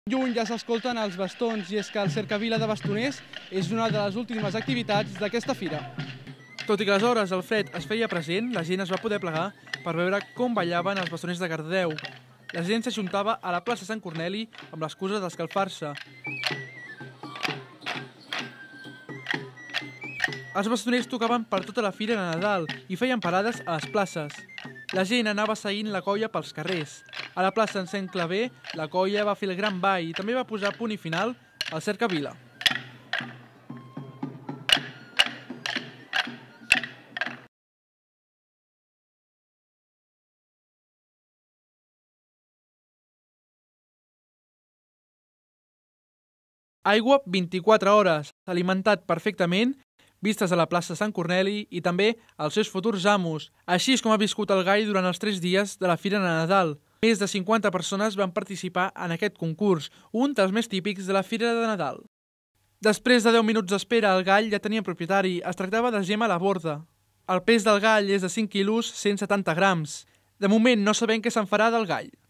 Lluny ja s'escolten els bastons i és que el Cercavila de Bastoners és una de les últimes activitats d'aquesta fira. Tot i que aleshores el fred es feia present, la gent es va poder plegar per veure com ballaven els bastoners de Cardedeu. La gent s'ajuntava a la plaça Sant Corneli amb l'excusa d'escalfar-se. Els bastoners tocaven per tota la fira de Nadal i feien parades a les places. La gent anava seguint la colla pels carrers. A la plaça Encén Claver, la colla va fer el gran ball i també va posar punt i final al Cercavila. Aigua 24 hores, alimentat perfectament, vistes a la plaça Sant Corneli i també als seus futurs amos. Així és com ha viscut el gall durant els 3 dies de la Fira de Nadal. Més de 50 persones van participar en aquest concurs, un dels més típics de la Fira de Nadal. Després de 10 minuts d'espera, el gall ja tenia propietari. Es tractava de Gemma Laborda. El pes del gall és de 5 quilos, 170 grams. De moment no sabem què se'n farà del gall.